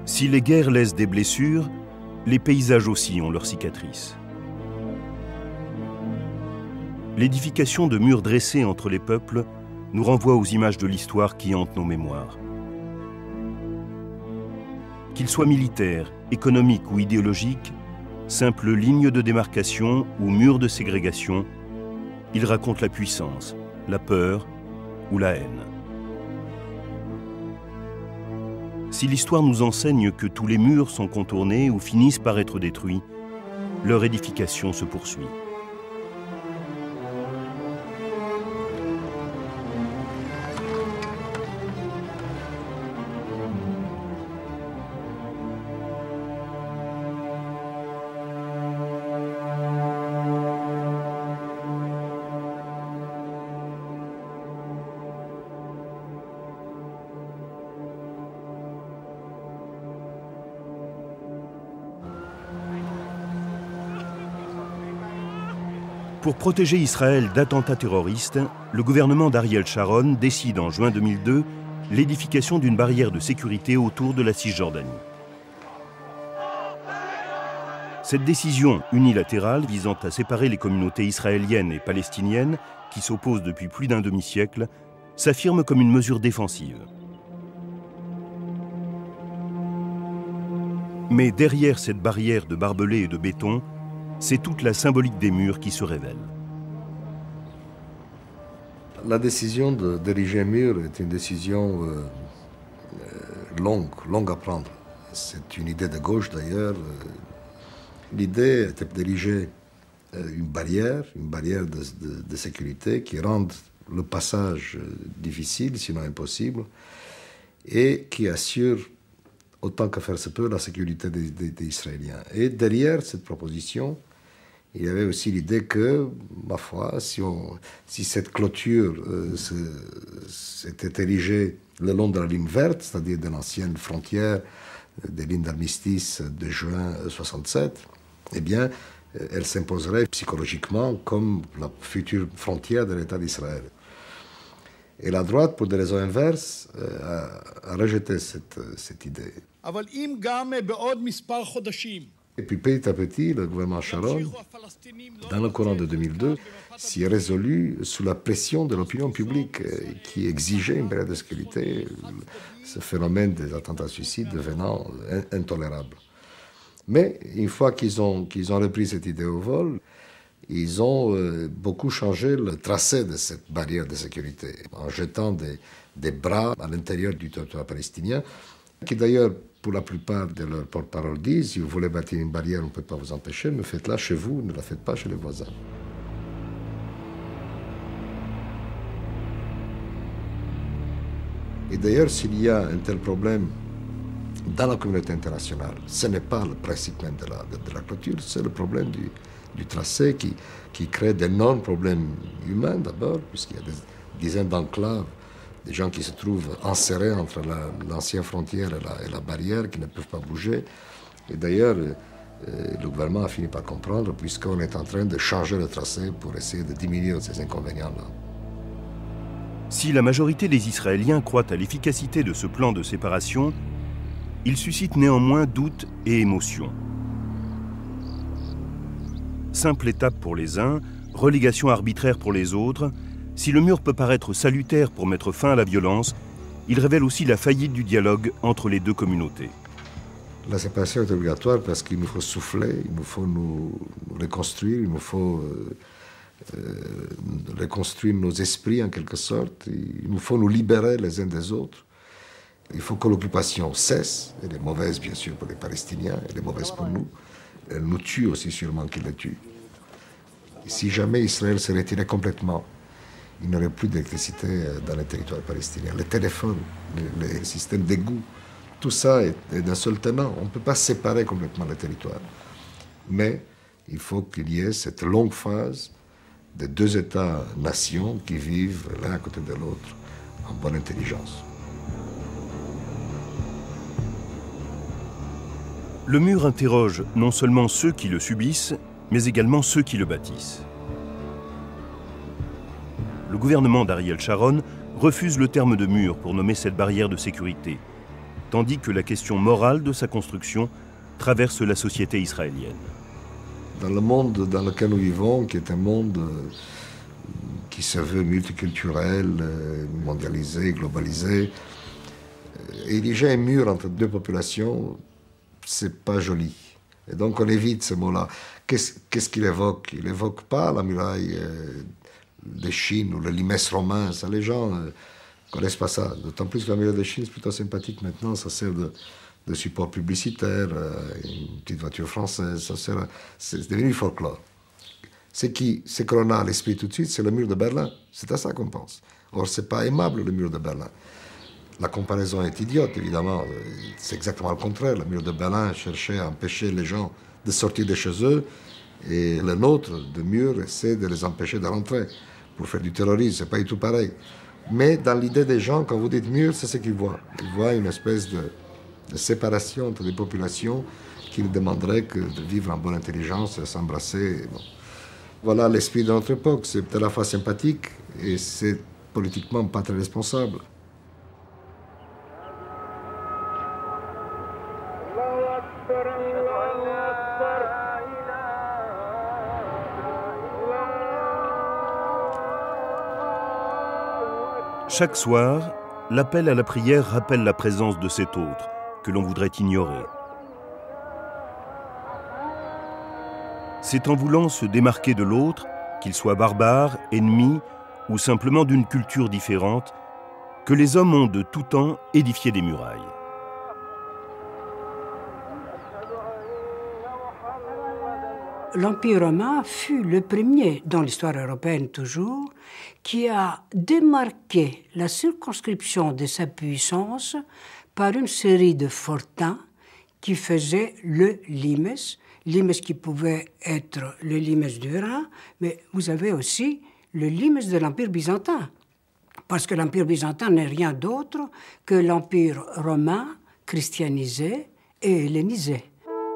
Si les guerres laissent des blessures, les paysages aussi ont leurs cicatrices. L'édification de murs dressés entre les peuples nous renvoie aux images de l'histoire qui hantent nos mémoires. Qu'ils soient militaires, économiques ou idéologiques, simples lignes de démarcation ou murs de ségrégation, ils racontent la puissance, la peur ou la haine. Si l'histoire nous enseigne que tous les murs sont contournés ou finissent par être détruits, leur édification se poursuit. Pour protéger Israël d'attentats terroristes, le gouvernement d'Ariel Sharon décide en juin 2002 l'édification d'une barrière de sécurité autour de la Cisjordanie. Cette décision unilatérale visant à séparer les communautés israéliennes et palestiniennes, qui s'opposent depuis plus d'un demi-siècle, s'affirme comme une mesure défensive. Mais derrière cette barrière de barbelés et de béton, c'est toute la symbolique des murs qui se révèle. La décision d'ériger un mur est une décision longue à prendre. C'est une idée de gauche d'ailleurs. L'idée était d'ériger une barrière de sécurité qui rende le passage difficile, sinon impossible, et qui assure autant que faire se peut, la sécurité des Israéliens. Et derrière cette proposition, il y avait aussi l'idée que, ma foi, si cette clôture s'était érigée le long de la ligne verte, c'est-à-dire de l'ancienne frontière des lignes d'armistice de juin 1967, eh bien, elle s'imposerait psychologiquement comme la future frontière de l'État d'Israël. Et la droite, pour des raisons inverses, a rejeté cette idée. Et puis petit à petit, le gouvernement Sharon, dans le courant de 2002, s'y est résolu sous la pression de l'opinion publique qui exigeait une période de sécurité, ce phénomène des attentats suicides devenant intolérable. Mais une fois qu'ils ont repris cette idée au vol, ils ont beaucoup changé le tracé de cette barrière de sécurité, en jetant des bras à l'intérieur du territoire palestinien, qui d'ailleurs, pour la plupart de leurs porte-parole disent, si vous voulez bâtir une barrière, on ne peut pas vous empêcher, mais faites-la chez vous, ne la faites pas chez les voisins. Et d'ailleurs, s'il y a un tel problème dans la communauté internationale, ce n'est pas le principe même de la clôture, c'est le problème du tracé qui crée d'énormes problèmes humains d'abord, puisqu'il y a des dizaines d'enclaves, des gens qui se trouvent enserrés entre l'ancienne frontière et la barrière, qui ne peuvent pas bouger. Et d'ailleurs, le gouvernement a fini par comprendre, puisqu'on est en train de changer le tracé pour essayer de diminuer ces inconvénients-là. Si la majorité des Israéliens croient à l'efficacité de ce plan de séparation, il suscite néanmoins doutes et émotions. Simple étape pour les uns, relégation arbitraire pour les autres, si le mur peut paraître salutaire pour mettre fin à la violence, il révèle aussi la faillite du dialogue entre les deux communautés. La séparation est obligatoire parce qu'il nous faut souffler, il nous faut nous reconstruire, il nous faut reconstruire nos esprits en quelque sorte, il nous faut nous libérer les uns des autres. Il faut que l'occupation cesse, elle est mauvaise bien sûr pour les Palestiniens, elle est mauvaise pour nous, elle nous tue aussi sûrement qu'il la tue. Et si jamais Israël se retirait complètement, il n'y aurait plus d'électricité dans les territoires palestiniens. Les téléphones, les systèmes d'égout, tout ça est d'un seul tenant. On ne peut pas séparer complètement les territoires. Mais il faut qu'il y ait cette longue phase de deux États-nations qui vivent l'un à côté de l'autre en bonne intelligence. Le mur interroge non seulement ceux qui le subissent, mais également ceux qui le bâtissent. Le gouvernement d'Ariel Sharon refuse le terme de mur pour nommer cette barrière de sécurité, tandis que la question morale de sa construction traverse la société israélienne. Dans le monde dans lequel nous vivons, qui est un monde qui se veut multiculturel, mondialisé, globalisé, ériger un mur entre deux populations, c'est pas joli. Et donc on évite ce mot-là. Qu'est-ce qu'il évoque? Il n'évoque pas la muraille de Chine ou le limès romain. Ça, les gens ne connaissent pas ça. D'autant plus que la muraille de Chine, c'est plutôt sympathique maintenant. Ça sert de support publicitaire, une petite voiture française. C'est devenu folklore. Ce que l'on a à l'esprit tout de suite, c'est le mur de Berlin. C'est à ça qu'on pense. Or, c'est pas aimable, le mur de Berlin. La comparaison est idiote, évidemment. C'est exactement le contraire. Le mur de Berlin cherchait à empêcher les gens de sortir de chez eux, et le nôtre, de mur, essaie de les empêcher de rentrer pour faire du terrorisme. C'est pas du tout pareil. Mais dans l'idée des gens, quand vous dites mur, c'est ce qu'ils voient. Ils voient une espèce de séparation entre des populations qui ne demanderaient que de vivre en bonne intelligence, s'embrasser. Bon. Voilà l'esprit de notre époque. C'est à la fois sympathique et c'est politiquement pas très responsable. Chaque soir, l'appel à la prière rappelle la présence de cet autre que l'on voudrait ignorer. C'est en voulant se démarquer de l'autre, qu'il soit barbare, ennemi ou simplement d'une culture différente, que les hommes ont de tout temps édifié des murailles. L'Empire romain fut le premier, dans l'histoire européenne toujours, qui a démarqué la circonscription de sa puissance par une série de fortins qui faisaient le limes qui pouvait être le limes du Rhin, mais vous avez aussi le limes de l'Empire byzantin, parce que l'Empire byzantin n'est rien d'autre que l'Empire romain christianisé et hellénisé.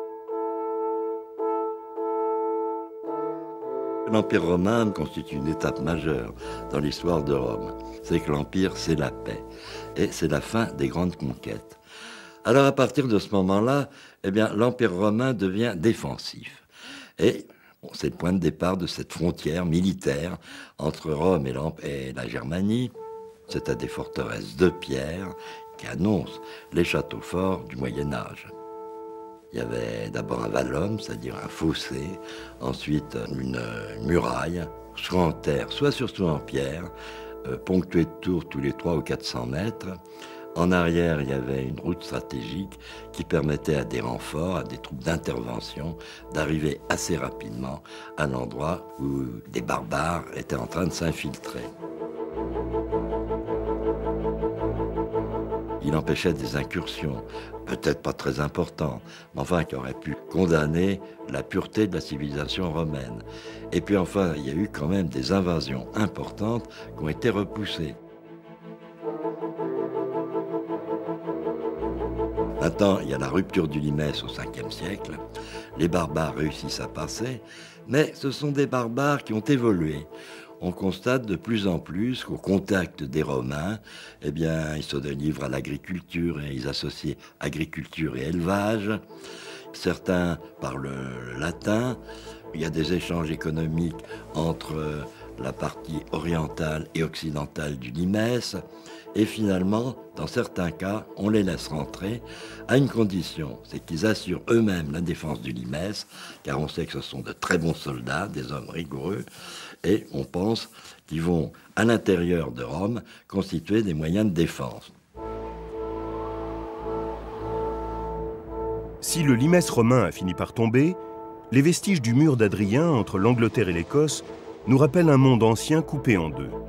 L'Empire romain constitue une étape majeure dans l'histoire de Rome. C'est que l'Empire, c'est la paix. Et c'est la fin des grandes conquêtes. Alors à partir de ce moment-là, eh bien, l'Empire romain devient défensif. Et c'est le point de départ de cette frontière militaire entre Rome et la Germanie. C'est à des forteresses de pierre qui annoncent les châteaux forts du Moyen-Âge. Il y avait d'abord un vallum, c'est-à-dire un fossé, ensuite une muraille, soit en terre, soit surtout en pierre, ponctuée de tours tous les 300 ou 400 mètres. En arrière, il y avait une route stratégique qui permettait à des renforts, à des troupes d'intervention, d'arriver assez rapidement à l'endroit où des barbares étaient en train de s'infiltrer. Il empêchait des incursions, peut-être pas très importantes, mais enfin qui auraient pu condamner la pureté de la civilisation romaine. Et puis enfin, il y a eu quand même des invasions importantes qui ont été repoussées. Maintenant, il y a la rupture du limès au 5e siècle. Les barbares réussissent à passer, mais ce sont des barbares qui ont évolué. On constate de plus en plus qu'au contact des Romains, eh bien, ils se livrent à l'agriculture et ils associent agriculture et élevage. Certains parlent le latin. Il y a des échanges économiques entre la partie orientale et occidentale du limès. Et finalement, dans certains cas, on les laisse rentrer à une condition, c'est qu'ils assurent eux-mêmes la défense du limès, car on sait que ce sont de très bons soldats, des hommes rigoureux, et on pense qu'ils vont, à l'intérieur de Rome, constituer des moyens de défense. Si le limès romain a fini par tomber, les vestiges du mur d'Adrien entre l'Angleterre et l'Écosse nous rappellent un monde ancien coupé en deux.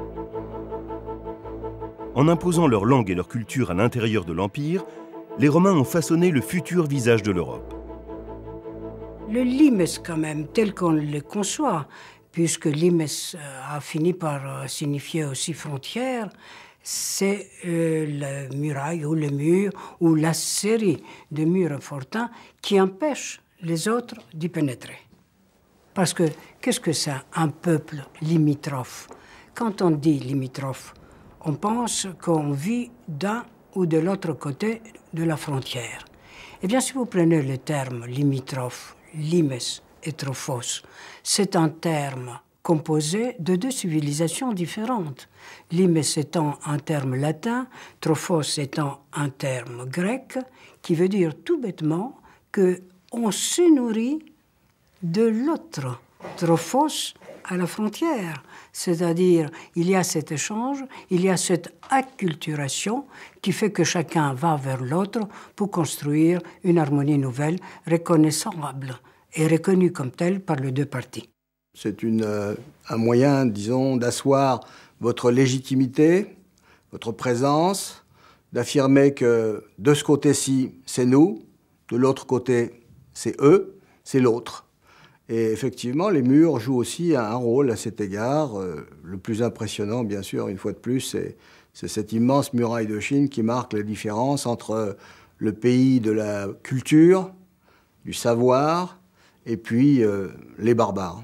En imposant leur langue et leur culture à l'intérieur de l'Empire, les Romains ont façonné le futur visage de l'Europe. Le limes, quand même, tel qu'on le conçoit, puisque limes a fini par signifier aussi frontière, c'est la muraille ou le mur ou la série de murs fortins qui empêchent les autres d'y pénétrer. Parce que qu'est-ce que c'est un peuple limitrophe? Quand on dit limitrophe, on pense qu'on vit dans ou de l'autre côté de la frontière. Eh bien, si vous prenez le terme limitrophe, limes et trophos, c'est un terme composé de deux civilisations différentes. Limes étant un terme latin, trophos étant un terme grec, qui veut dire tout bêtement qu'on se nourrit de l'autre. Trophos à la frontière, c'est-à-dire il y a cet échange, il y a cette acculturation qui fait que chacun va vers l'autre pour construire une harmonie nouvelle, reconnaissable et reconnue comme telle par les deux parties. C'est un moyen, disons, d'asseoir votre légitimité, votre présence, d'affirmer que de ce côté-ci, c'est nous, de l'autre côté, c'est eux, c'est l'autre. Et effectivement, les murs jouent aussi un rôle à cet égard. Le plus impressionnant, bien sûr, une fois de plus, c'est cette immense muraille de Chine qui marque la différence entre le pays de la culture, du savoir, et puis les barbares.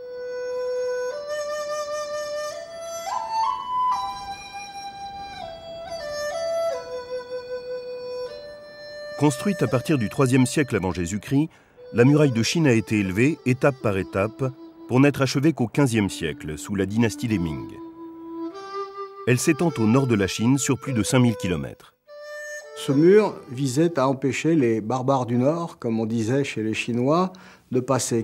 Construite à partir du IIIe siècle avant Jésus-Christ, la muraille de Chine a été élevée, étape par étape, pour n'être achevée qu'au XVe siècle, sous la dynastie des Ming. Elle s'étend au nord de la Chine sur plus de 5000 km. Ce mur visait à empêcher les barbares du Nord, comme on disait chez les Chinois, de passer.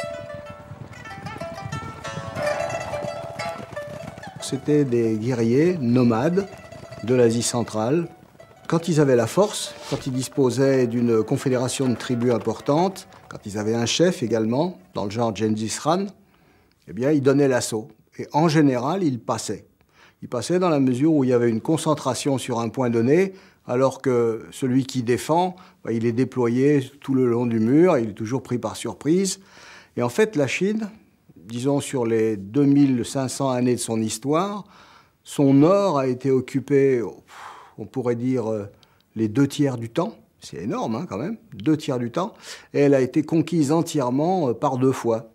C'était des guerriers nomades de l'Asie centrale. Quand ils avaient la force, quand ils disposaient d'une confédération de tribus importante, quand ils avaient un chef également, dans le genre Gengis Khan, eh bien, ils donnaient l'assaut. Et en général, ils passaient. Ils passaient dans la mesure où il y avait une concentration sur un point donné, alors que celui qui défend, il est déployé tout le long du mur, il est toujours pris par surprise. Et en fait, la Chine, disons sur les 2500 années de son histoire, son nord a été occupé, on pourrait dire, les 2/3 du temps. C'est énorme, hein, quand même, 2/3 du temps. Et elle a été conquise entièrement par 2 fois.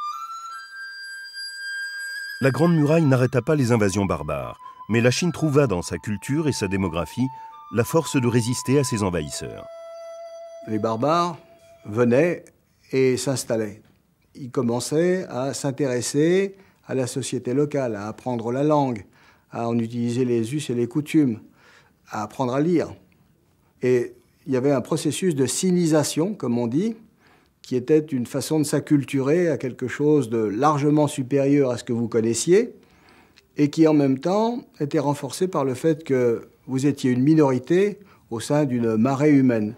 La Grande Muraille n'arrêta pas les invasions barbares, mais la Chine trouva dans sa culture et sa démographie la force de résister à ses envahisseurs. Les barbares venaient et s'installaient. Ils commençaient à s'intéresser à la société locale, à apprendre la langue, à en utiliser les us et les coutumes, à apprendre à lire. Et il y avait un processus de sinisation, comme on dit, qui était une façon de s'acculturer à quelque chose de largement supérieur à ce que vous connaissiez, et qui en même temps était renforcé par le fait que vous étiez une minorité au sein d'une marée humaine.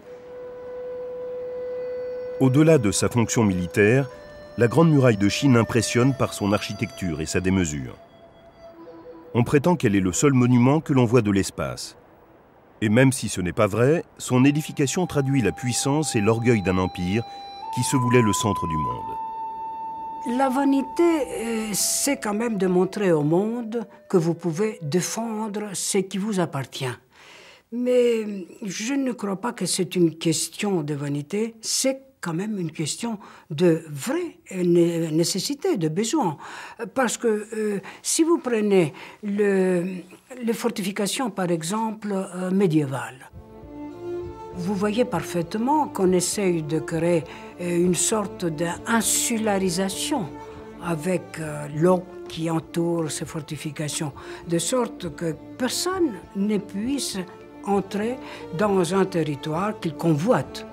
Au-delà de sa fonction militaire, la Grande Muraille de Chine impressionne par son architecture et sa démesure. On prétend qu'elle est le seul monument que l'on voit de l'espace. Et même si ce n'est pas vrai, son édification traduit la puissance et l'orgueil d'un empire qui se voulait le centre du monde. La vanité, c'est quand même de montrer au monde que vous pouvez défendre ce qui vous appartient. Mais je ne crois pas que c'est une question de vanité, c'est quand même une question de vraie nécessité, de besoin. Parce que si vous prenez les fortifications, par exemple, médiévales, vous voyez parfaitement qu'on essaye de créer une sorte d'insularisation avec l'eau qui entoure ces fortifications, de sorte que personne ne puisse entrer dans un territoire qu'il convoite.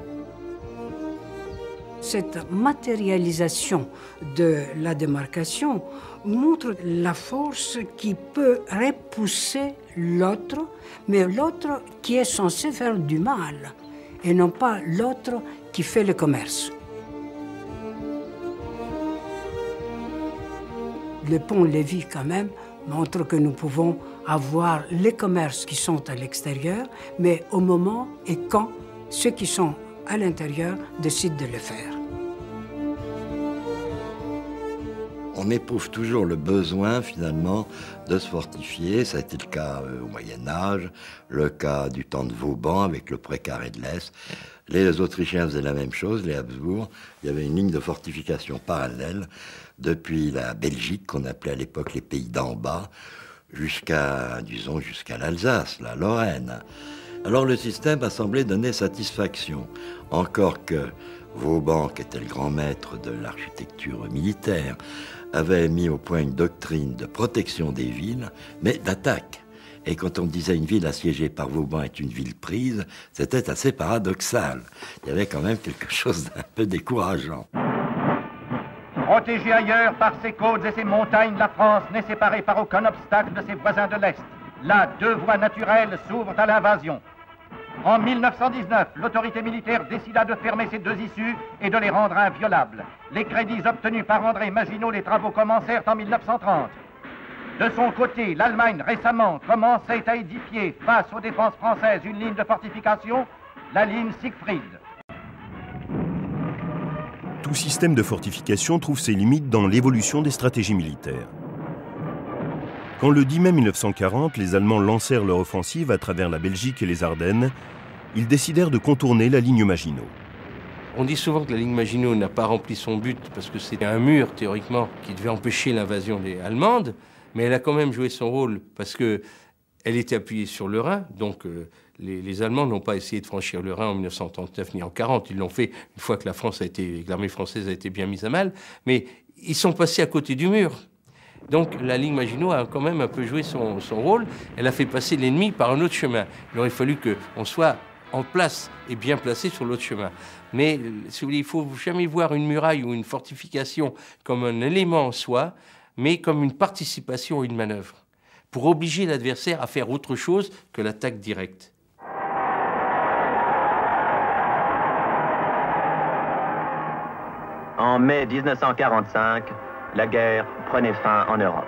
Cette matérialisation de la démarcation montre la force qui peut repousser l'autre, mais l'autre qui est censé faire du mal, et non pas l'autre qui fait le commerce. Le pont-levis, quand même, montre que nous pouvons avoir les commerces qui sont à l'extérieur, mais au moment et quand ceux qui sont à l'intérieur décident de le faire. On éprouve toujours le besoin, finalement, de se fortifier. Ça a été le cas au Moyen-Âge, le cas du temps de Vauban avec le précaré de l'Est. Les Autrichiens faisaient la même chose, les Habsbourg. Il y avait une ligne de fortification parallèle depuis la Belgique, qu'on appelait à l'époque les pays d'en bas, jusqu'à, disons, jusqu'à l'Alsace, la Lorraine. Alors le système a semblé donner satisfaction, encore que Vauban, qui était le grand maître de l'architecture militaire, avait mis au point une doctrine de protection des villes, mais d'attaque. Et quand on disait une ville assiégée par Vauban est une ville prise, c'était assez paradoxal. Il y avait quand même quelque chose d'un peu décourageant. Protégée ailleurs par ses côtes et ses montagnes, la France n'est séparée par aucun obstacle de ses voisins de l'Est. Là, deux voies naturelles s'ouvrent à l'invasion. En 1919, l'autorité militaire décida de fermer ces deux issues et de les rendre inviolables. Les crédits obtenus par André Maginot, les travaux commencèrent en 1930. De son côté, l'Allemagne récemment commençait à édifier face aux défenses françaises une ligne de fortification, la ligne Siegfried. Tout système de fortification trouve ses limites dans l'évolution des stratégies militaires. Quand le 10 mai 1940, les Allemands lancèrent leur offensive à travers la Belgique et les Ardennes, ils décidèrent de contourner la ligne Maginot. On dit souvent que la ligne Maginot n'a pas rempli son but parce que c'était un mur, théoriquement, qui devait empêcher l'invasion allemande, mais elle a quand même joué son rôle parce qu'elle était appuyée sur le Rhin, donc les Allemands n'ont pas essayé de franchir le Rhin en 1939 ni en 1940, ils l'ont fait une fois que l'armée française a été bien mise à mal, mais ils sont passés à côté du mur. Donc la ligne Maginot a quand même un peu joué son rôle, elle a fait passer l'ennemi par un autre chemin. Il aurait fallu qu'on soit en place et bien placé sur l'autre chemin. Mais si vous voulez, il ne faut jamais voir une muraille ou une fortification comme un élément en soi, mais comme une participation à une manœuvre, pour obliger l'adversaire à faire autre chose que l'attaque directe. En mai 1945, la guerre prenait fin en Europe.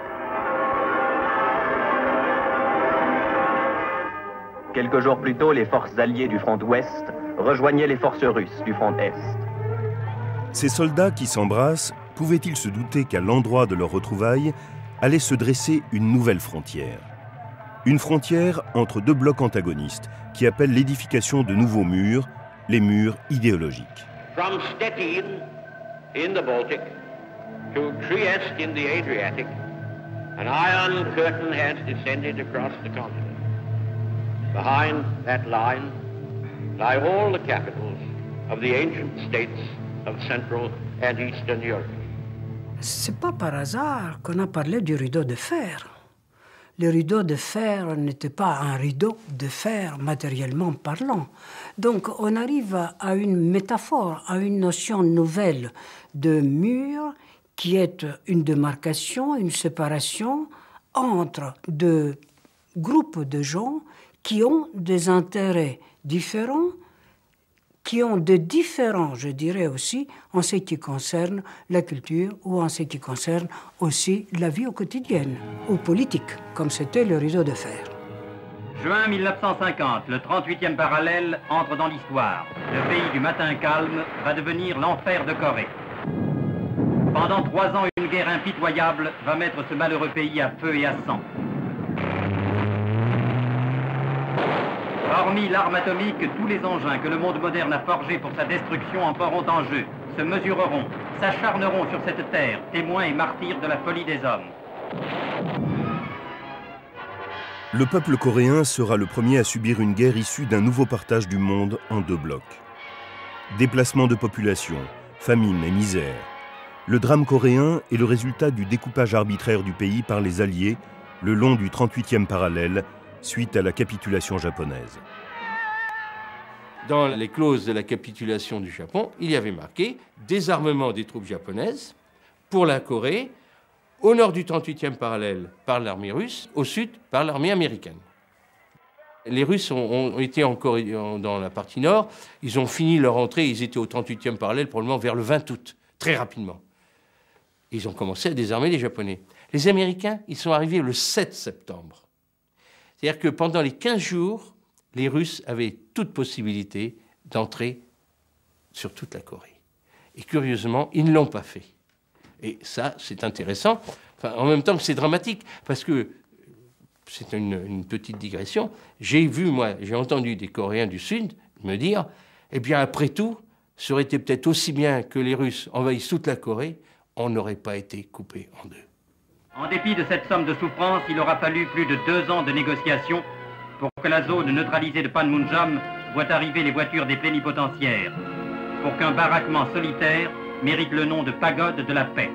Quelques jours plus tôt, les forces alliées du front ouest rejoignaient les forces russes du front est. Ces soldats qui s'embrassent, pouvaient-ils se douter qu'à l'endroit de leur retrouvaille allait se dresser une nouvelle frontière? Une frontière entre deux blocs antagonistes qui appellent l'édification de nouveaux murs, les murs idéologiques. From Stettin in the Baltic to Trieste in the Adriatic, an iron curtain has descended across the continent. Behind that line lie all the capitals of the ancient states of Central and Eastern Europe. C'est pas par hasard qu'on a parlé du rideau de fer. Le rideau de fer n'était pas un rideau de fer matériellement parlant. Donc on arrive à une métaphore, à une notion nouvelle de mur qui est une démarcation, une séparation entre deux groupes de gens qui ont des intérêts différents, qui ont de différents, je dirais aussi, en ce qui concerne la culture ou en ce qui concerne aussi la vie au quotidienne, ou politique, comme c'était le rideau de fer. Juin 1950, le 38e parallèle entre dans l'histoire. Le pays du matin calme va devenir l'enfer de Corée. Pendant 3 ans, une guerre impitoyable va mettre ce malheureux pays à feu et à sang. Hormis l'arme atomique, tous les engins que le monde moderne a forgés pour sa destruction entreront en jeu, se mesureront, s'acharneront sur cette terre, témoins et martyrs de la folie des hommes. Le peuple coréen sera le premier à subir une guerre issue d'un nouveau partage du monde en deux blocs. Déplacement de population, famine et misère. Le drame coréen est le résultat du découpage arbitraire du pays par les Alliés le long du 38e parallèle, suite à la capitulation japonaise. Dans les clauses de la capitulation du Japon, il y avait marqué désarmement des troupes japonaises pour la Corée, au nord du 38e parallèle par l'armée russe, au sud par l'armée américaine. Les Russes ont été encore dans la partie nord, ils ont fini leur entrée, ils étaient au 38e parallèle probablement vers le 20 août, très rapidement. Ils ont commencé à désarmer les Japonais. Les Américains, ils sont arrivés le 7 septembre. C'est-à-dire que pendant les 15 jours, les Russes avaient toute possibilité d'entrer sur toute la Corée. Et curieusement, ils ne l'ont pas fait. Et ça, c'est intéressant. Enfin, en même temps que c'est dramatique, parce que, c'est une petite digression, j'ai entendu des Coréens du Sud me dire, eh bien, après tout, ça aurait été peut-être aussi bien que les Russes envahissent toute la Corée, on n'aurait pas été coupés en deux. En dépit de cette somme de souffrance, il aura fallu plus de 2 ans de négociations pour que la zone neutralisée de Panmunjom voie arriver les voitures des plénipotentiaires, pour qu'un baraquement solitaire mérite le nom de pagode de la paix.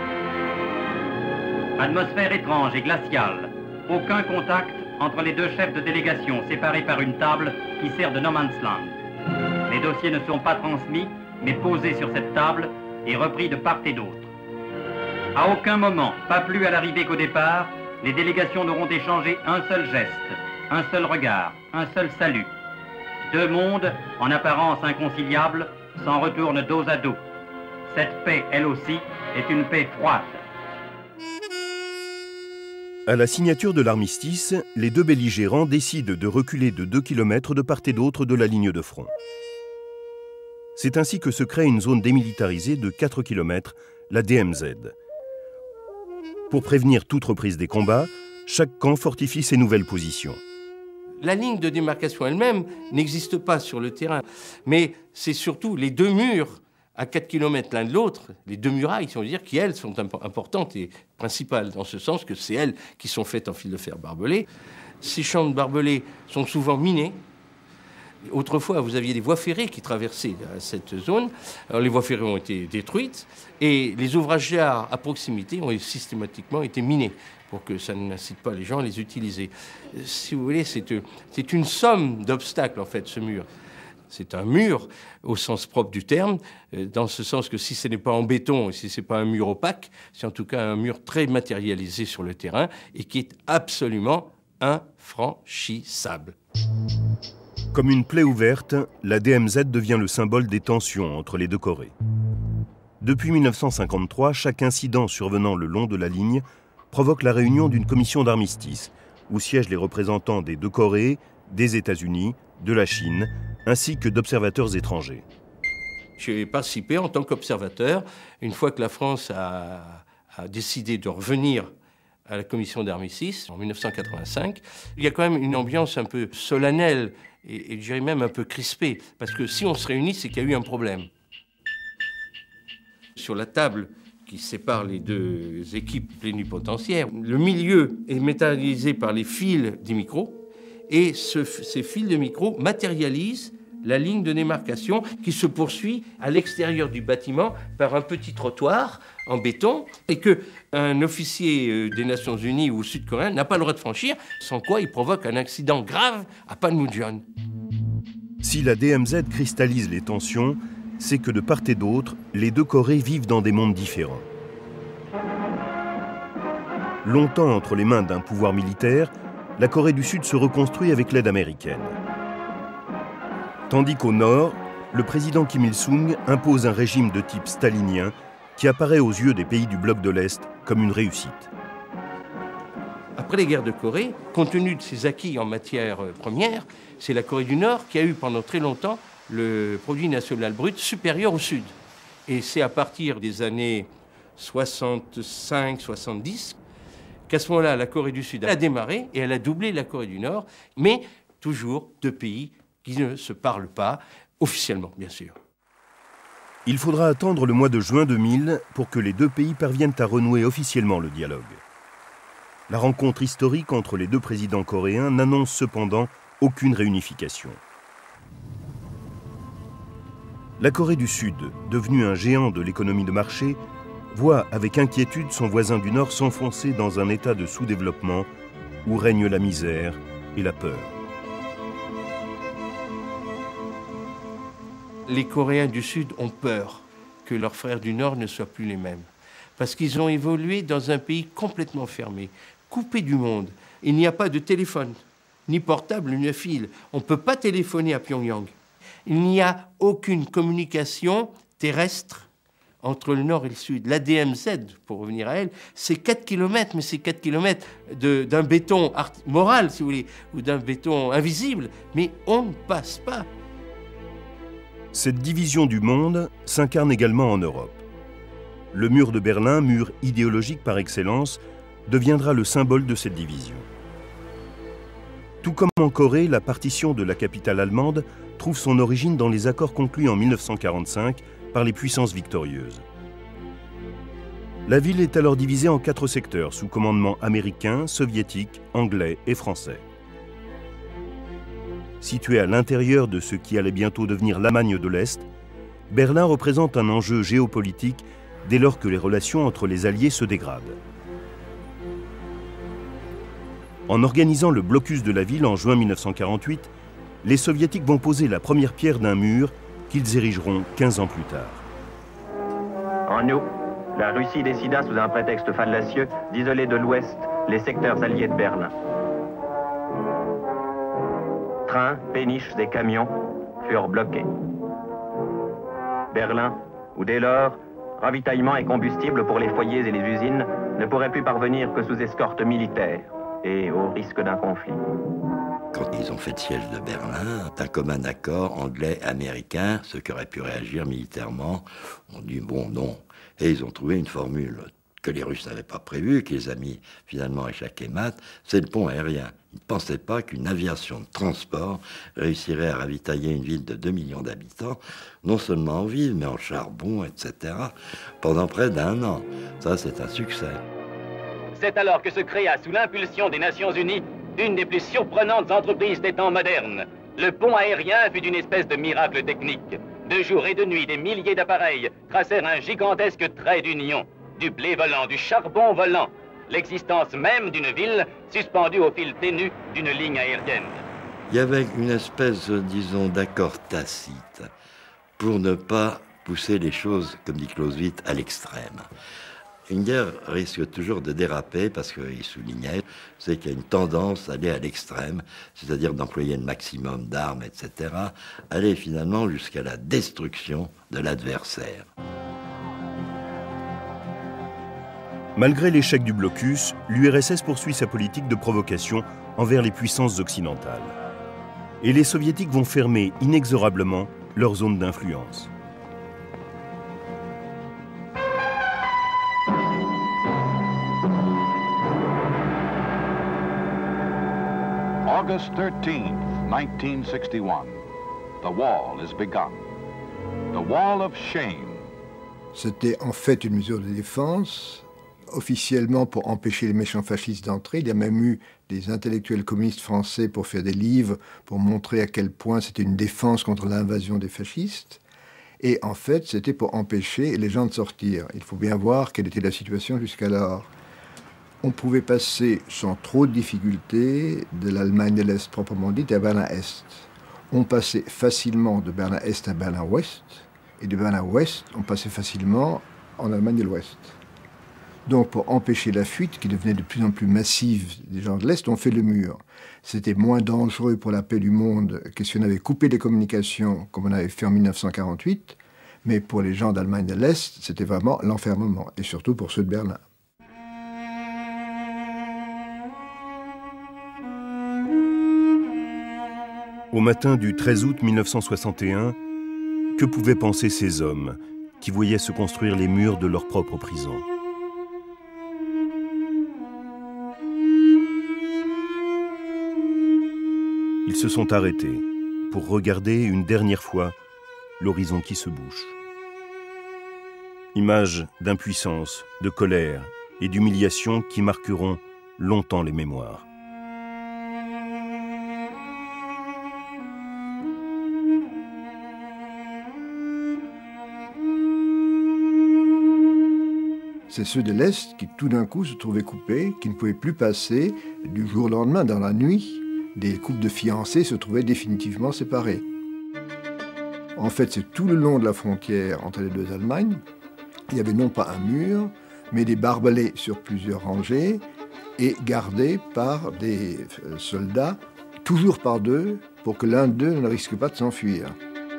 Atmosphère étrange et glaciale, aucun contact entre les 2 chefs de délégation séparés par une table qui sert de no man's land. Les dossiers ne sont pas transmis, mais posés sur cette table et repris de part et d'autre. À aucun moment, pas plus à l'arrivée qu'au départ, les délégations n'auront échangé un seul geste, un seul regard, un seul salut. 2 mondes, en apparence inconciliables, s'en retournent dos à dos. Cette paix, elle aussi, est une paix froide. À la signature de l'armistice, les 2 belligérants décident de reculer de 2 km de part et d'autre de la ligne de front. C'est ainsi que se crée une zone démilitarisée de 4 km, la DMZ. Pour prévenir toute reprise des combats, chaque camp fortifie ses nouvelles positions. La ligne de démarcation elle-même n'existe pas sur le terrain, mais c'est surtout les 2 murs à 4 km l'un de l'autre, les 2 murailles, si on veut dire, qui, elles, sont importantes et principales, dans ce sens que c'est elles qui sont faites en fil de fer barbelé. Ces champs de barbelés sont souvent minés. Autrefois, vous aviez des voies ferrées qui traversaient cette zone. Alors, les voies ferrées ont été détruites et les ouvrages d'art à proximité ont systématiquement été minés pour que ça n'incite pas les gens à les utiliser. Si vous voulez, c'est une somme d'obstacles, en fait, ce mur. C'est un mur au sens propre du terme, dans ce sens que si ce n'est pas en béton, si ce n'est pas un mur opaque, c'est en tout cas un mur très matérialisé sur le terrain et qui est absolument infranchissable. Comme une plaie ouverte, la DMZ devient le symbole des tensions entre les 2 Corées. Depuis 1953, chaque incident survenant le long de la ligne provoque la réunion d'une commission d'armistice, où siègent les représentants des 2 Corées, des États-Unis, de la Chine, ainsi que d'observateurs étrangers. J'ai participé en tant qu'observateur, une fois que la France a décidé de revenir à la commission d'armistice en 1985. Il y a quand même une ambiance un peu solennelle et je dirais même un peu crispée, parce que si on se réunit, c'est qu'il y a eu un problème. Sur la table qui sépare les 2 équipes plénipotentiaires, le milieu est métallisé par les fils des micros, et ces fils de micro matérialisent la ligne de démarcation qui se poursuit à l'extérieur du bâtiment par un petit trottoir en béton et qu'un officier des Nations Unies ou sud-coréen n'a pas le droit de franchir, sans quoi il provoque un accident grave à Panmunjom. Si la DMZ cristallise les tensions, c'est que de part et d'autre, les 2 Corées vivent dans des mondes différents. Longtemps entre les mains d'un pouvoir militaire, la Corée du Sud se reconstruit avec l'aide américaine. Tandis qu'au nord, le président Kim Il-sung impose un régime de type stalinien qui apparaît aux yeux des pays du bloc de l'Est comme une réussite. Après les guerres de Corée, compte tenu de ses acquis en matière première, c'est la Corée du Nord qui a eu pendant très longtemps le produit national brut supérieur au Sud. Et c'est à partir des années 65-70 qu'à ce moment-là, la Corée du Sud a démarré et elle a doublé la Corée du Nord, mais toujours 2 pays qui ne se parlent pas, officiellement, bien sûr. Il faudra attendre le mois de juin 2000 pour que les 2 pays parviennent à renouer officiellement le dialogue. La rencontre historique entre les 2 présidents coréens n'annonce cependant aucune réunification. La Corée du Sud, devenue un géant de l'économie de marché, voit avec inquiétude son voisin du Nord s'enfoncer dans un état de sous-développement où règne la misère et la peur. Les Coréens du Sud ont peur que leurs frères du Nord ne soient plus les mêmes. Parce qu'ils ont évolué dans un pays complètement fermé, coupé du monde. Il n'y a pas de téléphone, ni portable, ni fil. On ne peut pas téléphoner à Pyongyang. Il n'y a aucune communication terrestre entre le Nord et le Sud. La DMZ, pour revenir à elle, c'est 4 km, mais c'est 4 km d'un béton moral, si vous voulez, ou d'un béton invisible, mais on ne passe pas. Cette division du monde s'incarne également en Europe. Le mur de Berlin, mur idéologique par excellence, deviendra le symbole de cette division. Tout comme en Corée, la partition de la capitale allemande trouve son origine dans les accords conclus en 1945 par les puissances victorieuses. La ville est alors divisée en 4 secteurs sous commandement américain, soviétique, anglais et français. Située à l'intérieur de ce qui allait bientôt devenir l'Allemagne de l'Est, Berlin représente un enjeu géopolitique dès lors que les relations entre les Alliés se dégradent. En organisant le blocus de la ville en juin 1948, les Soviétiques vont poser la première pierre d'un mur qu'ils érigeront 15 ans plus tard. En août, la Russie décida sous un prétexte fallacieux d'isoler de l'Ouest les secteurs alliés de Berlin. Trains, péniches et camions furent bloqués. Berlin, où dès lors, ravitaillement et combustible pour les foyers et les usines ne pourraient plus parvenir que sous escorte militaire et au risque d'un conflit. Quand ils ont fait le siège de Berlin, d'un commun accord anglais-américain, ceux qui auraient pu réagir militairement ont dit bon, non. Et ils ont trouvé une formule que les Russes n'avaient pas prévue, qui les a mis finalement à chaque mat, c'est le pont aérien. Ils ne pensaient pas qu'une aviation de transport réussirait à ravitailler une ville de 2 millions d'habitants, non seulement en vivres, mais en charbon, etc., pendant près d'1 an. Ça, c'est un succès. C'est alors que se créa, sous l'impulsion des Nations Unies, une des plus surprenantes entreprises des temps modernes. Le pont aérien fut une espèce de miracle technique. De jour et de nuit, des milliers d'appareils tracèrent un gigantesque trait d'union. Du blé volant, du charbon volant, l'existence même d'une ville suspendue au fil ténu d'une ligne aérienne. Il y avait une espèce, disons, d'accord tacite pour ne pas pousser les choses, comme dit Clausewitz, à l'extrême. Une guerre risque toujours de déraper parce qu'il soulignait, c'est qu'il y a une tendance à aller à l'extrême, c'est-à-dire d'employer le maximum d'armes, etc., aller finalement jusqu'à la destruction de l'adversaire. Malgré l'échec du blocus, l'URSS poursuit sa politique de provocation envers les puissances occidentales. Et les Soviétiques vont fermer inexorablement leur zone d'influence. August 13th, 1961. The wall is begun. The wall of shame. C'était en fait une mesure de défense, officiellement pour empêcher les méchants fascistes d'entrer. Il y a même eu des intellectuels communistes français pour faire des livres, pour montrer à quel point c'était une défense contre l'invasion des fascistes. Et en fait, c'était pour empêcher les gens de sortir. Il faut bien voir quelle était la situation jusqu'alors. On pouvait passer sans trop de difficultés de l'Allemagne de l'Est proprement dite à Berlin-Est. On passait facilement de Berlin-Est à Berlin-Ouest, et de Berlin-Ouest, on passait facilement en Allemagne de l'Ouest. Donc pour empêcher la fuite, qui devenait de plus en plus massive des gens de l'Est, on fait le mur. C'était moins dangereux pour la paix du monde que si on avait coupé les communications, comme on avait fait en 1948, mais pour les gens d'Allemagne de l'Est, c'était vraiment l'enfermement, et surtout pour ceux de Berlin. Au matin du 13 août 1961, que pouvaient penser ces hommes qui voyaient se construire les murs de leur propre prison? Ils se sont arrêtés pour regarder une dernière fois l'horizon qui se bouche. Images d'impuissance, de colère et d'humiliation qui marqueront longtemps les mémoires. C'est ceux de l'Est qui, tout d'un coup, se trouvaient coupés, qui ne pouvaient plus passer du jour au lendemain, dans la nuit. Des couples de fiancés se trouvaient définitivement séparés. En fait, c'est tout le long de la frontière entre les deux Allemagnes. Il y avait non pas un mur, mais des barbelés sur plusieurs rangées et gardés par des soldats, toujours par deux, pour que l'un d'eux ne risque pas de s'enfuir.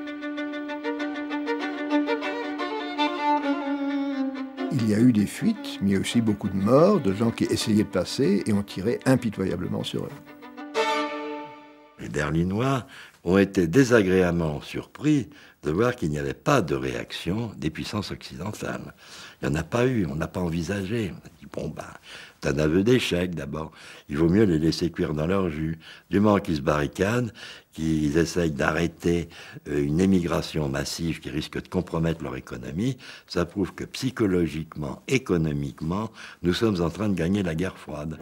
Il y a eu des fuites, mais il y a aussi beaucoup de morts, de gens qui essayaient de passer et ont tiré impitoyablement sur eux. Les Berlinois ont été désagréablement surpris de voir qu'il n'y avait pas de réaction des puissances occidentales. Il n'y en a pas eu, on n'a pas envisagé. On a dit, Bon, ben, c'est un aveu d'échec d'abord. Il vaut mieux les laisser cuire dans leur jus. Du moment qu'ils se barricadent, qu'ils essayent d'arrêter une émigration massive qui risque de compromettre leur économie, ça prouve que psychologiquement, économiquement, nous sommes en train de gagner la guerre froide.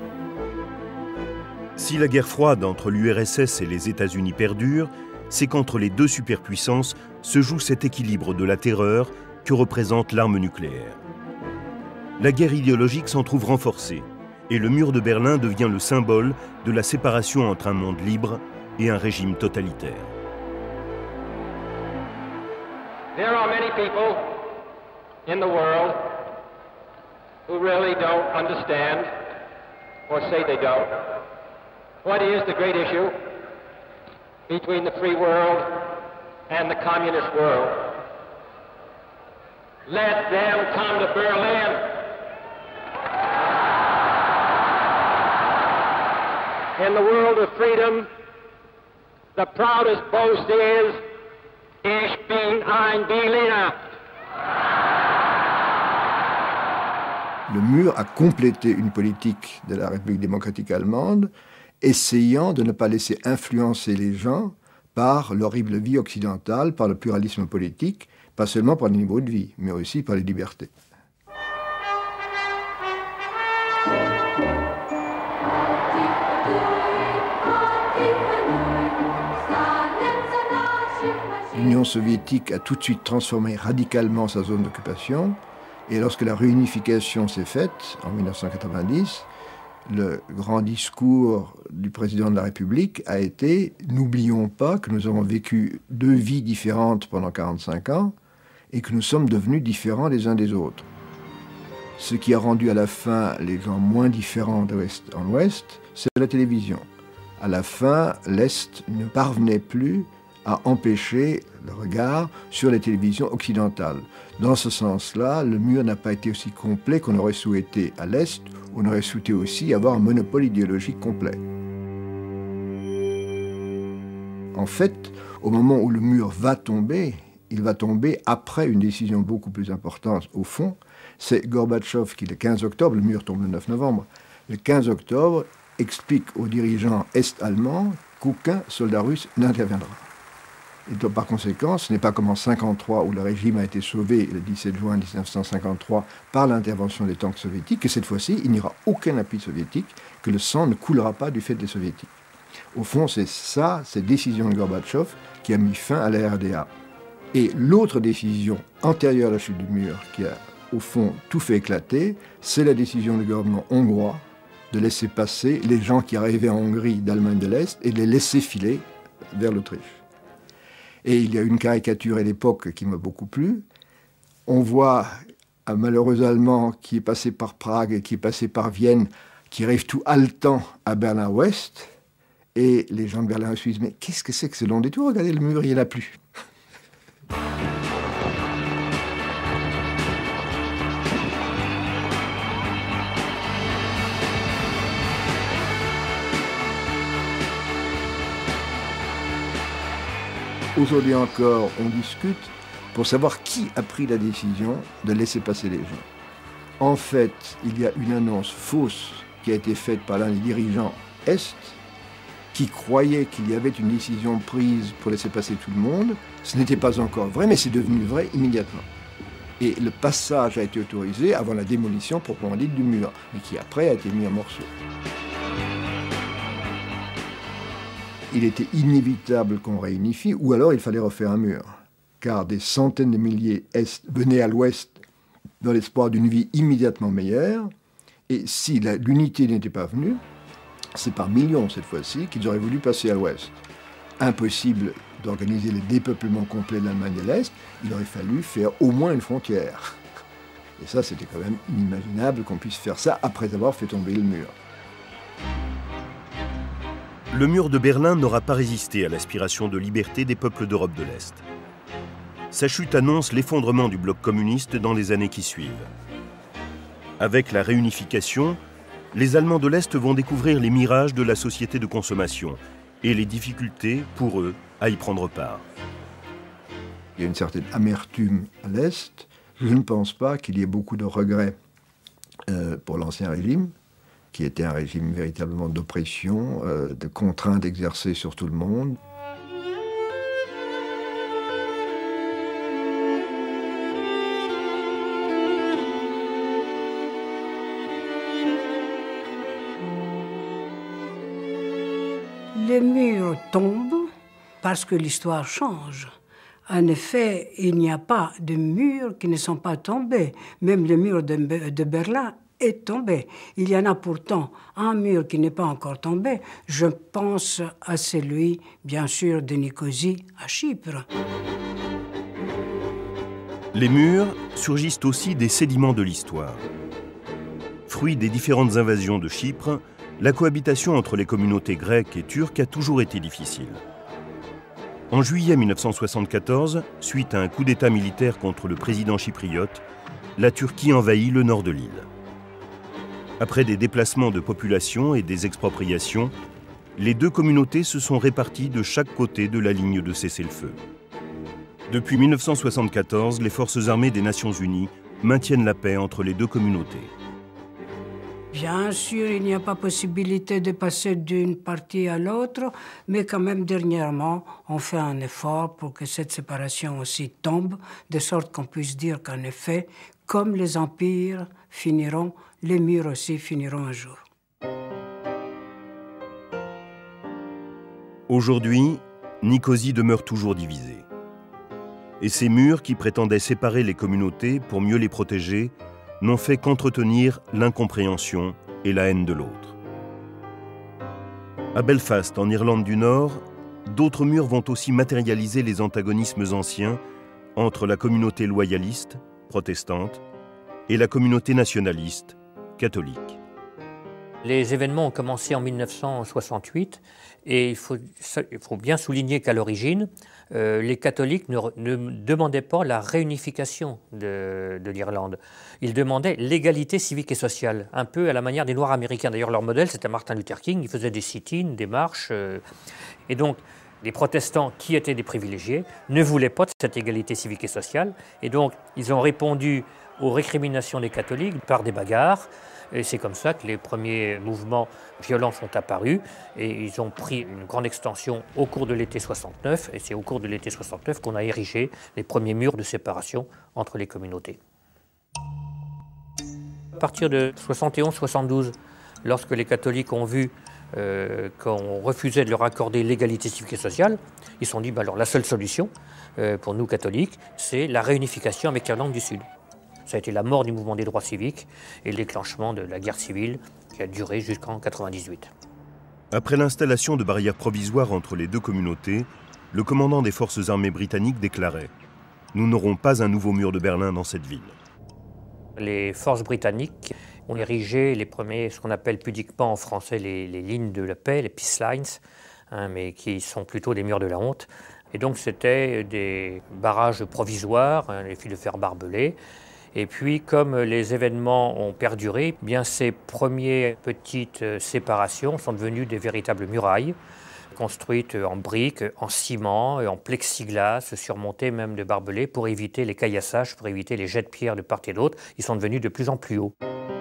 Si la guerre froide entre l'URSS et les États-Unis perdure, c'est qu'entre les deux superpuissances se joue cet équilibre de la terreur que représente l'arme nucléaire. La guerre idéologique s'en trouve renforcée, et le mur de Berlin devient le symbole de la séparation entre un monde libre et un régime totalitaire. There are many people in the world who really don't understand, or say they don't, what is the great issue between the free world and the communist world. Let them come to Berlin. In the world of freedom, the proudest boast is, Ich bin ein Berliner. Le mur a complété une politique de la République démocratique allemande, essayant de ne pas laisser influencer les gens par l'horrible vie occidentale, par le pluralisme politique, pas seulement par le niveau de vie, mais aussi par les libertés. L'Union soviétique a tout de suite transformé radicalement sa zone d'occupation, et lorsque la réunification s'est faite, en 1990, le grand discours du président de la République a été « N'oublions pas que nous avons vécu deux vies différentes pendant 45 ans et que nous sommes devenus différents les uns des autres ». Ce qui a rendu à la fin les gens moins différents d'ouest en ouest, c'est la télévision. À la fin, l'Est ne parvenait plus à empêcher le regard sur les télévisions occidentales. Dans ce sens-là, le mur n'a pas été aussi complet qu'on aurait souhaité à l'Est. On aurait souhaité aussi avoir un monopole idéologique complet. En fait, au moment où le mur va tomber, il va tomber après une décision beaucoup plus importante au fond. C'est Gorbatchev qui, le 15 octobre, le mur tombe le 9 novembre, le 15 octobre explique aux dirigeants est-allemands qu'aucun soldat russe n'interviendra. Et donc, par conséquent, ce n'est pas comme en 1953 où le régime a été sauvé le 17 juin 1953 par l'intervention des tanks soviétiques, que cette fois-ci, il n'y aura aucun appui soviétique, que le sang ne coulera pas du fait des soviétiques. Au fond, c'est ça, cette décision de Gorbatchev qui a mis fin à la RDA. Et l'autre décision antérieure à la chute du mur, qui a au fond tout fait éclater, c'est la décision du gouvernement hongrois de laisser passer les gens qui arrivaient en Hongrie d'Allemagne de l'Est et de les laisser filer vers l'Autriche. Et il y a une caricature à l'époque qui m'a beaucoup plu. On voit un malheureux Allemand qui est passé par Prague, qui est passé par Vienne, qui arrive tout haletant à Berlin-Ouest. Et les gens de Berlin-Ouest se disent « Mais qu'est-ce que c'est que ce long détour? Regardez, le mur, il n'y en a plus. » Aujourd'hui encore, on discute pour savoir qui a pris la décision de laisser passer les gens. En fait, il y a une annonce fausse qui a été faite par l'un des dirigeants Est, qui croyait qu'il y avait une décision prise pour laisser passer tout le monde. Ce n'était pas encore vrai, mais c'est devenu vrai immédiatement. Et le passage a été autorisé avant la démolition proprement dite du mur, mais qui après a été mis en morceaux. Il était inévitable qu'on réunifie, ou alors il fallait refaire un mur. Car des centaines de milliers Est venaient à l'Ouest dans l'espoir d'une vie immédiatement meilleure. Et si l'unité n'était pas venue, c'est par millions cette fois-ci qu'ils auraient voulu passer à l'Ouest. Impossible d'organiser le dépeuplement complet de l'Allemagne de l'Est, il aurait fallu faire au moins une frontière. Et ça, c'était quand même inimaginable qu'on puisse faire ça après avoir fait tomber le mur. Le mur de Berlin n'aura pas résisté à l'aspiration de liberté des peuples d'Europe de l'Est. Sa chute annonce l'effondrement du bloc communiste dans les années qui suivent. Avec la réunification, les Allemands de l'Est vont découvrir les mirages de la société de consommation et les difficultés, pour eux, à y prendre part. Il y a une certaine amertume à l'Est. Je ne pense pas qu'il y ait beaucoup de regrets pour l'Ancien Régime, qui était un régime véritablement d'oppression, de contraintes exercées sur tout le monde. Les murs tombent parce que l'histoire change. En effet, il n'y a pas de murs qui ne sont pas tombés. Même le mur de Berlin est tombé. Il y en a pourtant un mur qui n'est pas encore tombé. Je pense à celui, bien sûr, de Nicosie à Chypre. Les murs surgissent aussi des sédiments de l'histoire. Fruit des différentes invasions de Chypre, la cohabitation entre les communautés grecques et turques a toujours été difficile. En juillet 1974, suite à un coup d'État militaire contre le président chypriote, la Turquie envahit le nord de l'île. Après des déplacements de population et des expropriations, les deux communautés se sont réparties de chaque côté de la ligne de cessez-le-feu. Depuis 1974, les forces armées des Nations Unies maintiennent la paix entre les deux communautés. Bien sûr, il n'y a pas possibilité de passer d'une partie à l'autre, mais quand même, dernièrement, on fait un effort pour que cette séparation aussi tombe, de sorte qu'on puisse dire qu'en effet, comme les empires finiront, les murs aussi finiront un jour. Aujourd'hui, Nicosie demeure toujours divisée. Et ces murs qui prétendaient séparer les communautés pour mieux les protéger n'ont fait qu'entretenir l'incompréhension et la haine de l'autre. À Belfast, en Irlande du Nord, d'autres murs vont aussi matérialiser les antagonismes anciens entre la communauté loyaliste, protestante, et la communauté nationaliste, catholique. Les événements ont commencé en 1968 et il faut bien souligner qu'à l'origine, les catholiques ne demandaient pas la réunification de l'Irlande. Ils demandaient l'égalité civique et sociale, un peu à la manière des Noirs américains. D'ailleurs, leur modèle, c'était Martin Luther King. Ils faisaient des sit-ins, des marches. Et donc, les protestants, qui étaient des privilégiés, ne voulaient pas de cette égalité civique et sociale. Et donc, ils ont répondu aux récriminations des catholiques par des bagarres. Et c'est comme ça que les premiers mouvements violents sont apparus et ils ont pris une grande extension au cours de l'été 69 et c'est au cours de l'été 69 qu'on a érigé les premiers murs de séparation entre les communautés. À partir de 71-72, lorsque les catholiques ont vu qu'on refusait de leur accorder l'égalité civique et sociale, ils se sont dit alors la seule solution pour nous catholiques, c'est la réunification avec l'Irlande du Sud. Ça a été la mort du mouvement des droits civiques et le déclenchement de la guerre civile qui a duré jusqu'en 1998. Après l'installation de barrières provisoires entre les deux communautés, le commandant des forces armées britanniques déclarait « Nous n'aurons pas un nouveau mur de Berlin dans cette ville ». Les forces britanniques ont érigé les premiers, ce qu'on appelle pudiquement en français les lignes de la paix, les peace lines, mais qui sont plutôt des murs de la honte. Et donc c'était des barrages provisoires, les fils de fer barbelés. Et puis, comme les événements ont perduré, eh bien ces premières petites séparations sont devenues des véritables murailles, construites en briques, en ciment, en plexiglas, surmontées même de barbelés pour éviter les caillassages, pour éviter les jets de pierre de part et d'autre. Ils sont devenus de plus en plus hauts.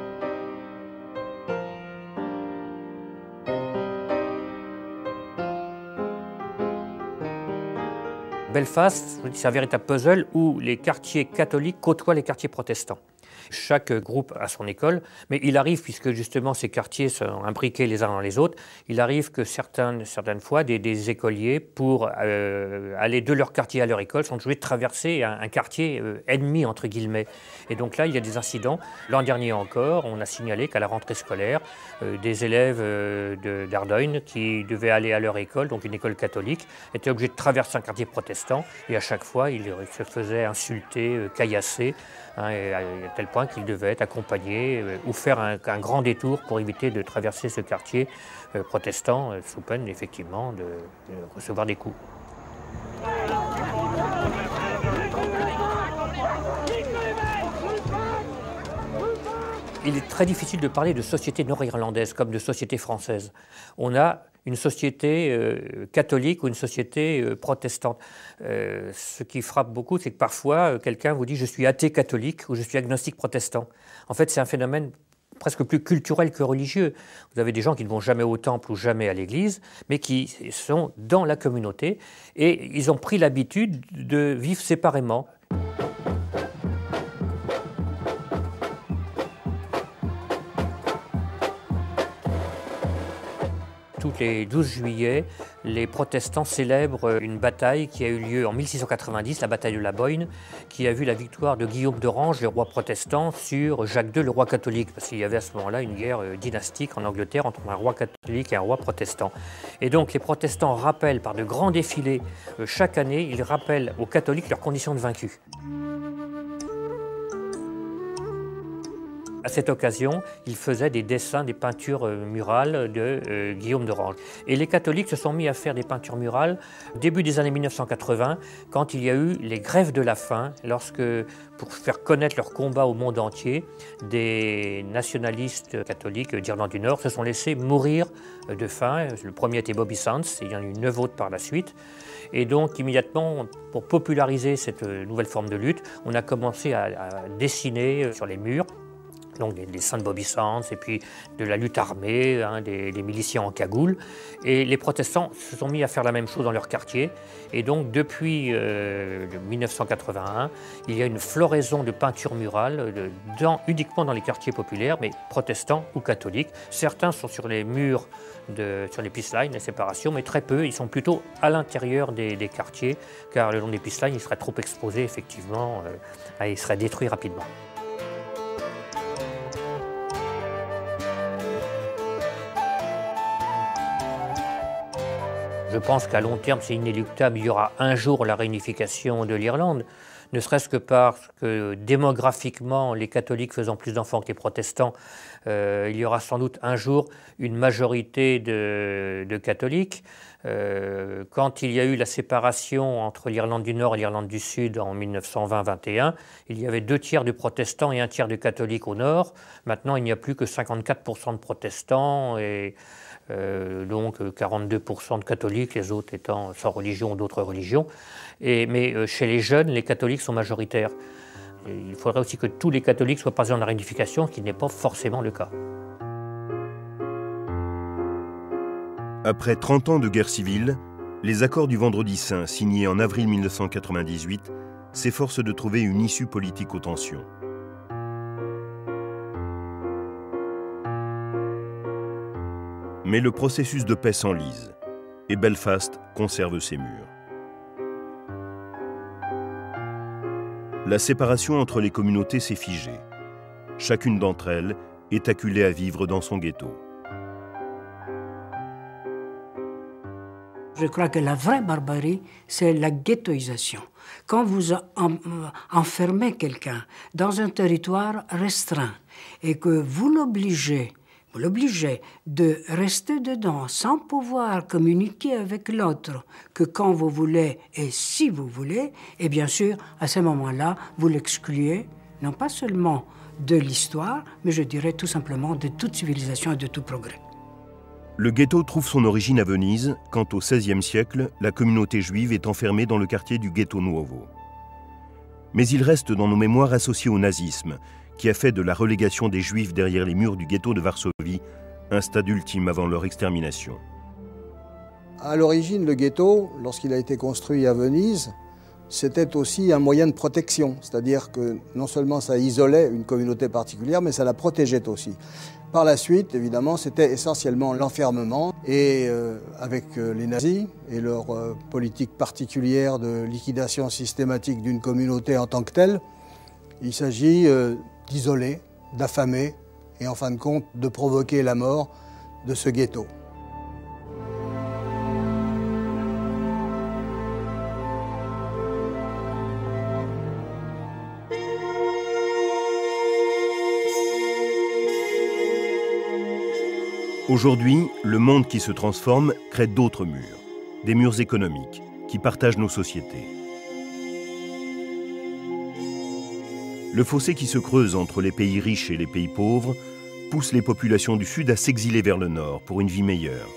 Belfast, c'est un véritable puzzle où les quartiers catholiques côtoient les quartiers protestants. Chaque groupe a son école, mais il arrive, puisque justement ces quartiers sont imbriqués les uns dans les autres, il arrive que certaines fois, des écoliers, pour aller de leur quartier à leur école, sont obligés de traverser un quartier ennemi, entre guillemets. Et donc là, il y a des incidents. L'an dernier encore, on a signalé qu'à la rentrée scolaire, des élèves d'Ardoyne qui devaient aller à leur école, donc une école catholique, étaient obligés de traverser un quartier protestant, et à chaque fois, ils se faisaient insulter, caillasser, à tel point qu'ils devaient être accompagnés ou faire un grand détour pour éviter de traverser ce quartier protestant, sous peine effectivement de recevoir des coups. Il est très difficile de parler de société nord-irlandaise comme de société française. On a une société catholique ou une société protestante. Ce qui frappe beaucoup, c'est que parfois, quelqu'un vous dit « je suis athée catholique » ou « je suis agnostique protestant ». En fait, c'est un phénomène presque plus culturel que religieux. Vous avez des gens qui ne vont jamais au temple ou jamais à l'église, mais qui sont dans la communauté, et ils ont pris l'habitude de vivre séparément. Tous les 12 juillet, les protestants célèbrent une bataille qui a eu lieu en 1690, la bataille de la Boyne, qui a vu la victoire de Guillaume d'Orange, le roi protestant, sur Jacques II, le roi catholique, parce qu'il y avait à ce moment-là une guerre dynastique en Angleterre entre un roi catholique et un roi protestant. Et donc les protestants rappellent par de grands défilés, chaque année, ils rappellent aux catholiques leurs conditions de vaincus. À cette occasion, il faisait des dessins, des peintures murales de Guillaume d'Orange. Et les catholiques se sont mis à faire des peintures murales début des années 1980, quand il y a eu les grèves de la faim, lorsque, pour faire connaître leur combat au monde entier, des nationalistes catholiques d'Irlande du Nord se sont laissés mourir de faim. Le premier était Bobby Sands, et il y en a eu 9 autres par la suite. Et donc, immédiatement, pour populariser cette nouvelle forme de lutte, on a commencé à dessiner sur les murs donc des dessins de Bobby Sands, et puis de la lutte armée, des miliciens en cagoule. Et les protestants se sont mis à faire la même chose dans leur quartier. Et donc, depuis 1981, il y a une floraison de peintures murales uniquement dans les quartiers populaires, mais protestants ou catholiques. Certains sont sur les murs, sur les peace lines, les séparations, mais très peu. Ils sont plutôt à l'intérieur des quartiers, car le long des peace lines, ils seraient trop exposés, effectivement, ils seraient détruits rapidement. Je pense qu'à long terme, c'est inéluctable. Il y aura un jour la réunification de l'Irlande, ne serait-ce que parce que démographiquement, les catholiques faisant plus d'enfants que les protestants, il y aura sans doute un jour une majorité de catholiques. Quand il y a eu la séparation entre l'Irlande du Nord et l'Irlande du Sud en 1920-21, il y avait 2 tiers de protestants et 1 tiers de catholiques au Nord. Maintenant, il n'y a plus que 54% de protestants et donc 42% de catholiques, les autres étant sans religion ou d'autres religions. Mais chez les jeunes, les catholiques sont majoritaires. Et il faudrait aussi que tous les catholiques soient présents dans la réunification, ce qui n'est pas forcément le cas. Après 30 ans de guerre civile, les accords du Vendredi Saint, signés en avril 1998, s'efforcent de trouver une issue politique aux tensions. Mais le processus de paix s'enlise, et Belfast conserve ses murs. La séparation entre les communautés s'est figée. Chacune d'entre elles est acculée à vivre dans son ghetto. Je crois que la vraie barbarie, c'est la ghettoisation. Quand vous enfermez quelqu'un dans un territoire restreint et que vous l'obligez de rester dedans sans pouvoir communiquer avec l'autre que quand vous voulez et si vous voulez, et bien sûr, à ce moment-là, vous l'excluez, non pas seulement de l'histoire, mais je dirais tout simplement de toute civilisation et de tout progrès. Le ghetto trouve son origine à Venise, quand au XVIe siècle, la communauté juive est enfermée dans le quartier du Ghetto Nuovo. Mais il reste dans nos mémoires associé au nazisme, qui a fait de la relégation des Juifs derrière les murs du ghetto de Varsovie un stade ultime avant leur extermination. À l'origine, le ghetto, lorsqu'il a été construit à Venise, c'était aussi un moyen de protection, c'est-à-dire que non seulement ça isolait une communauté particulière, mais ça la protégeait aussi. Par la suite, évidemment, c'était essentiellement l'enfermement, et avec les nazis et leur politique particulière de liquidation systématique d'une communauté en tant que telle, il s'agit d'isoler, d'affamer et en fin de compte de provoquer la mort de ce ghetto. Aujourd'hui, le monde qui se transforme crée d'autres murs, des murs économiques qui partagent nos sociétés. Le fossé qui se creuse entre les pays riches et les pays pauvres pousse les populations du Sud à s'exiler vers le Nord pour une vie meilleure.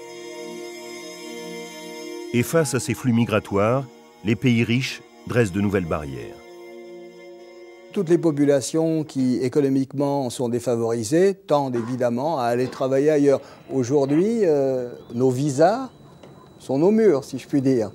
Et face à ces flux migratoires, les pays riches dressent de nouvelles barrières. Toutes les populations qui économiquement sont défavorisées tendent évidemment à aller travailler ailleurs. Aujourd'hui, nos visas sont nos murs, si je puis dire.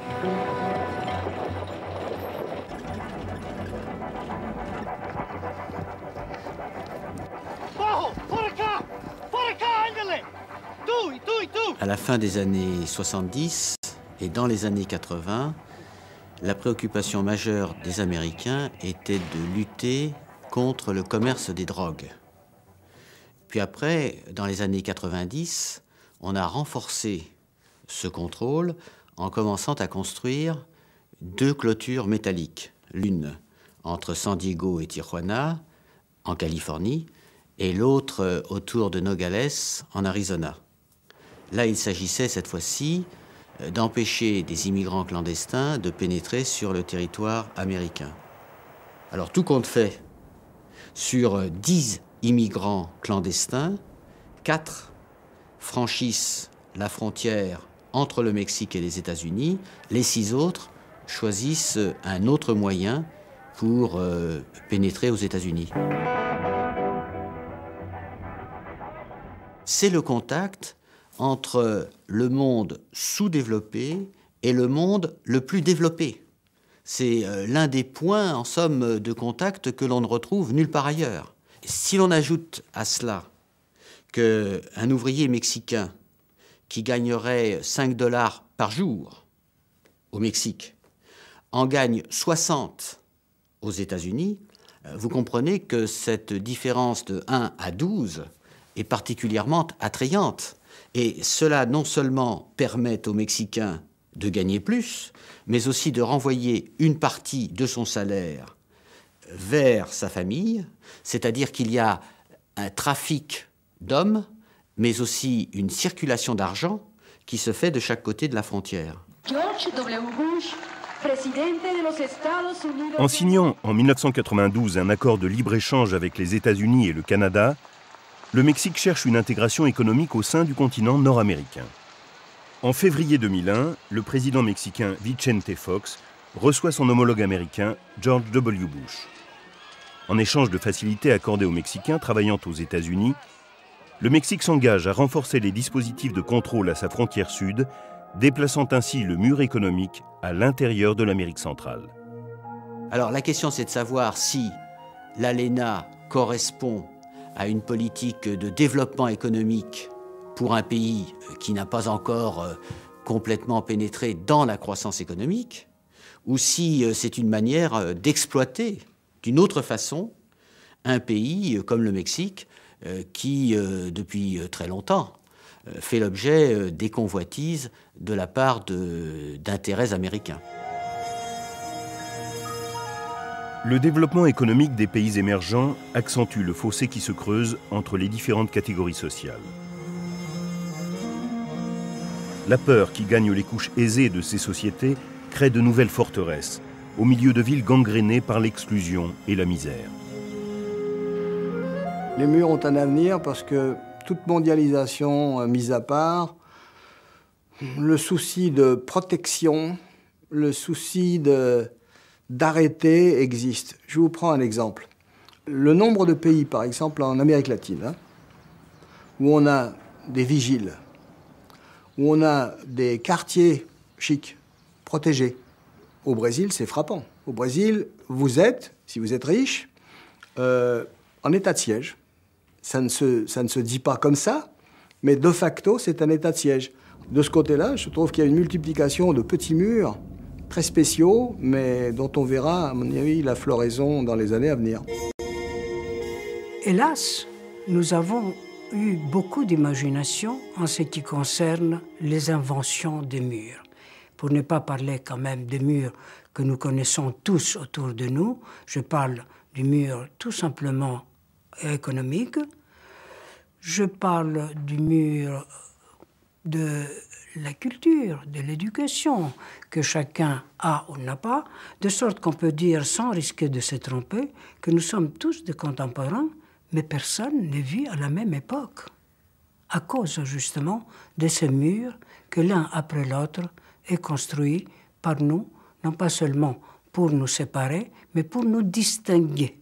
À la fin des années 70 et dans les années 80, la préoccupation majeure des Américains était de lutter contre le commerce des drogues. Puis après, dans les années 90, on a renforcé ce contrôle en commençant à construire 2 clôtures métalliques, l'une entre San Diego et Tijuana, en Californie, et l'autre autour de Nogales, en Arizona. Là, il s'agissait cette fois-ci d'empêcher des immigrants clandestins de pénétrer sur le territoire américain. Alors, tout compte fait, sur 10 immigrants clandestins, 4 franchissent la frontière entre le Mexique et les États-Unis. Les 6 autres choisissent un autre moyen pour pénétrer aux États-Unis. C'est le contact entre le monde sous-développé et le monde le plus développé. C'est l'un des points, en somme, de contact que l'on ne retrouve nulle part ailleurs. Si l'on ajoute à cela qu'un ouvrier mexicain qui gagnerait 5 $ par jour au Mexique en gagne 60 aux États-Unis, vous comprenez que cette différence de 1 à 12 est particulièrement attrayante. Et cela non seulement permet aux Mexicains de gagner plus, mais aussi de renvoyer une partie de son salaire vers sa famille, c'est-à-dire qu'il y a un trafic d'hommes, mais aussi une circulation d'argent qui se fait de chaque côté de la frontière. George W. Bush, président de los Estados Unidos. En signant en 1992 un accord de libre-échange avec les États-Unis et le Canada, le Mexique cherche une intégration économique au sein du continent nord-américain. En février 2001, le président mexicain Vicente Fox reçoit son homologue américain George W. Bush. En échange de facilités accordées aux Mexicains travaillant aux États-Unis, le Mexique s'engage à renforcer les dispositifs de contrôle à sa frontière sud, déplaçant ainsi le mur économique à l'intérieur de l'Amérique centrale. Alors la question, c'est de savoir si l'ALENA correspond à une politique de développement économique pour un pays qui n'a pas encore complètement pénétré dans la croissance économique, ou si c'est une manière d'exploiter d'une autre façon un pays comme le Mexique qui, depuis très longtemps, fait l'objet des convoitises de la part d'intérêts américains. Le développement économique des pays émergents accentue le fossé qui se creuse entre les différentes catégories sociales. La peur qui gagne les couches aisées de ces sociétés crée de nouvelles forteresses, au milieu de villes gangrénées par l'exclusion et la misère. Les murs ont un avenir parce que toute mondialisation mise à part, le souci de protection, le souci d'arrêter existe. Je vous prends un exemple. Le nombre de pays, par exemple en Amérique latine, où on a des vigiles, où on a des quartiers chics, protégés. Au Brésil, c'est frappant. Au Brésil, vous êtes, si vous êtes riche, en état de siège. Ça ne se dit pas comme ça, mais de facto, c'est un état de siège. De ce côté-là, je trouve qu'il y a une multiplication de petits murs très spéciaux, mais dont on verra, à mon avis, la floraison dans les années à venir. Hélas, nous avons eu beaucoup d'imagination en ce qui concerne les inventions des murs. Pour ne pas parler quand même des murs que nous connaissons tous autour de nous, je parle du mur tout simplement économique, je parle du mur de la culture, de l'éducation, que chacun a ou n'a pas, de sorte qu'on peut dire, sans risquer de se tromper, que nous sommes tous des contemporains, mais personne ne vit à la même époque, à cause justement de ces murs que l'un après l'autre est construit par nous, non pas seulement pour nous séparer, mais pour nous distinguer.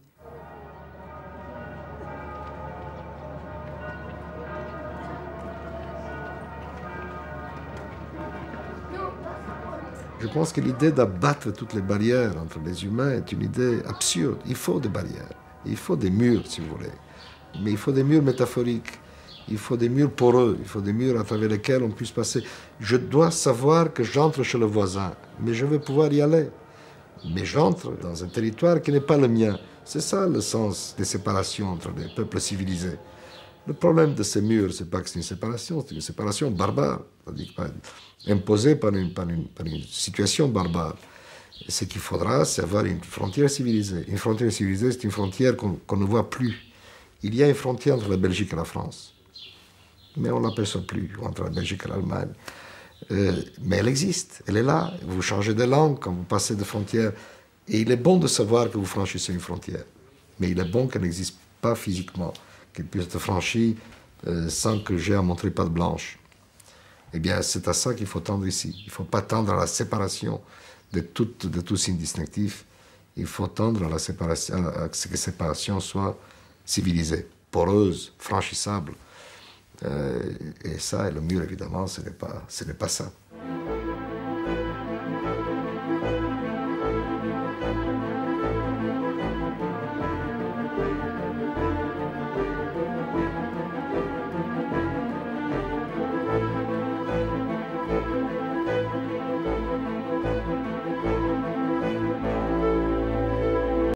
Je pense que l'idée d'abattre toutes les barrières entre les humains est une idée absurde. Il faut des barrières, il faut des murs, si vous voulez. Mais il faut des murs métaphoriques, il faut des murs poreux, il faut des murs à travers lesquels on puisse passer. Je dois savoir que j'entre chez le voisin, mais je veux pouvoir y aller. Mais j'entre dans un territoire qui n'est pas le mien. C'est ça le sens des séparations entre les peuples civilisés. Le problème de ces murs, c'est pas que c'est une séparation barbare, c'est-à-dire imposée par une situation barbare. Et ce qu'il faudra, c'est avoir une frontière civilisée. Une frontière civilisée, c'est une frontière qu'on ne voit plus. Il y a une frontière entre la Belgique et la France, mais on ne l'aperçoit plus, entre la Belgique et l'Allemagne. Mais elle existe, elle est là. Vous changez de langue quand vous passez de frontières. Et il est bon de savoir que vous franchissez une frontière. Mais il est bon qu'elle n'existe pas physiquement, qu'elle puisse être franchie sans que j'ai à montrer patte blanche. Eh bien, c'est à ça qu'il faut tendre ici. Il ne faut pas tendre à la séparation de tout signe distinctif. Il faut tendre à ce que cette séparation soit civilisée, poreuse, franchissable. Et ça, et le mur, évidemment, ce n'est pas ça.